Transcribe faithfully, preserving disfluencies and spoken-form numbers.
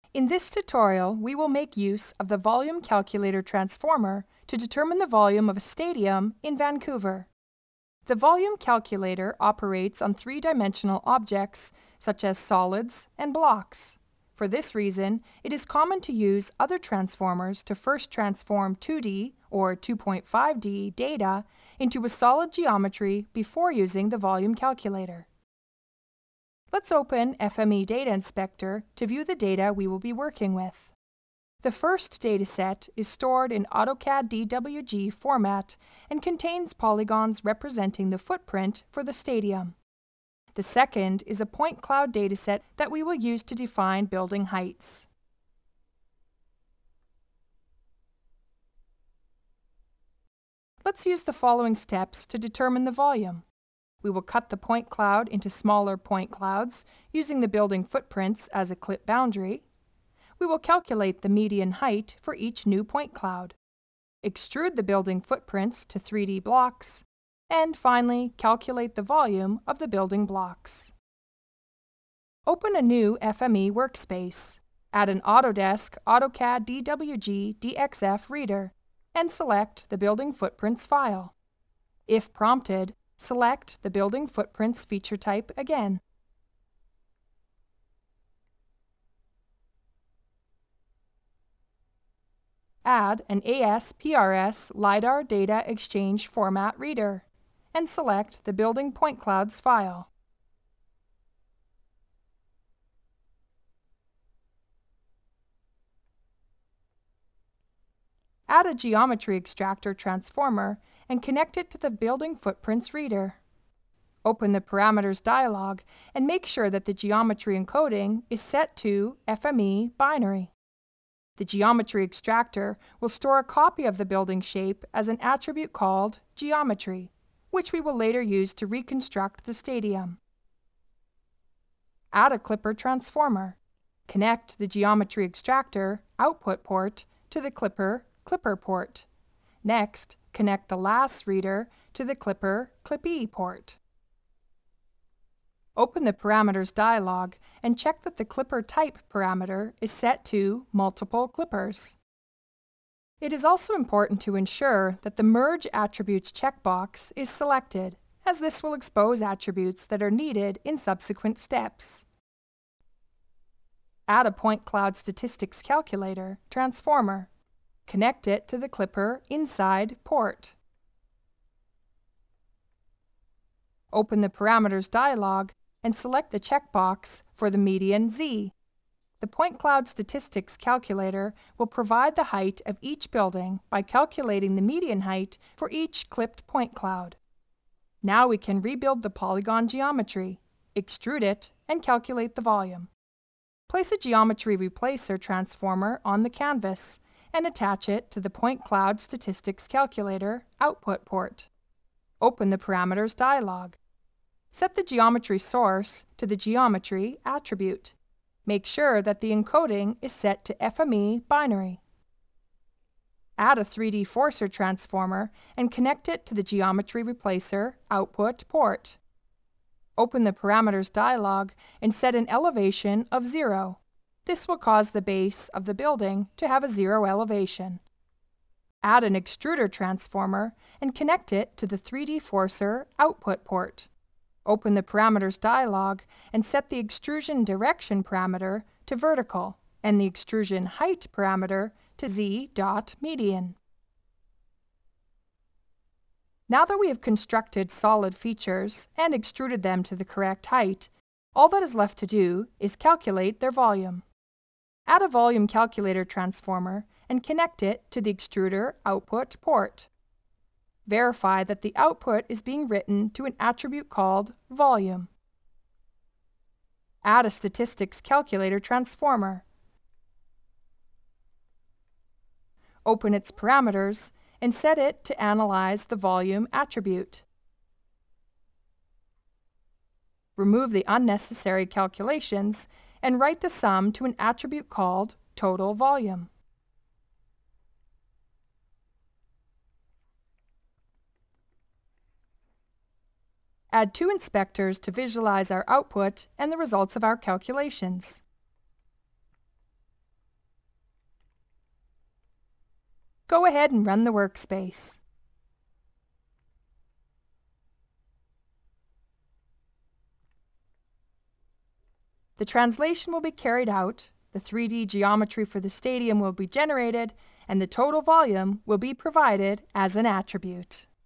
In this tutorial, we will make use of the volume calculator transformer to determine the volume of a stadium in Vancouver. The volume calculator operates on three-dimensional objects such as solids and blocks. For this reason, it is common to use other transformers to first transform two D or two point five D data into a solid geometry before using the volume calculator. Let's open F M E Data Inspector to view the data we will be working with. The first dataset is stored in AutoCAD D W G format and contains polygons representing the footprint for the stadium. The second is a point cloud dataset that we will use to define building heights. Let's use the following steps to determine the volume. We will cut the point cloud into smaller point clouds using the building footprints as a clip boundary. We will calculate the median height for each new point cloud, extrude the building footprints to three D blocks, and finally calculate the volume of the building blocks. Open a new F M E workspace, add an Autodesk AutoCAD D W G D X F reader, and select the building footprints file. If prompted, select the building footprints feature type again. Add an A S P R S LiDAR Data Exchange format reader and select the building point clouds file. Add a geometry extractor transformer and connect it to the building footprints reader. Open the parameters dialog and make sure that the geometry encoding is set to F M E binary. The geometry extractor will store a copy of the building shape as an attribute called geometry, which we will later use to reconstruct the stadium. Add a clipper transformer. Connect the geometry extractor output port to the clipper clipper port. Next, connect the L A S reader to the clipper clippy port. Open the parameters dialog and check that the clipper type parameter is set to multiple clippers. It is also important to ensure that the Merge Attributes checkbox is selected, as this will expose attributes that are needed in subsequent steps. Add a point cloud statistics calculator transformer. Connect it to the clipper inside port. Open the parameters dialog and select the checkbox for the median Z. The point cloud statistics calculator will provide the height of each building by calculating the median height for each clipped point cloud. Now we can rebuild the polygon geometry, extrude it, and calculate the volume. Place a geometry replacer transformer on the canvas and attach it to the point cloud statistics calculator output port. Open the parameters dialog. Set the geometry source to the geometry attribute. Make sure that the encoding is set to F M E binary. Add a three D forcer transformer and connect it to the geometry replacer output port. Open the parameters dialog and set an elevation of zero. This will cause the base of the building to have a zero elevation. Add an extruder transformer and connect it to the three D forcer output port. Open the parameters dialog and set the extrusion direction parameter to vertical and the extrusion height parameter to z.median. Now that we have constructed solid features and extruded them to the correct height, all that is left to do is calculate their volume. Add a volume calculator transformer and connect it to the extruder output port. Verify that the output is being written to an attribute called volume. Add a statistics calculator transformer. Open its parameters and set it to analyze the volume attribute. Remove the unnecessary calculations and write the sum to an attribute called total volume. Add two inspectors to visualize our output and the results of our calculations. Go ahead and run the workspace. The translation will be carried out, the three D geometry for the stadium will be generated, and the total volume will be provided as an attribute.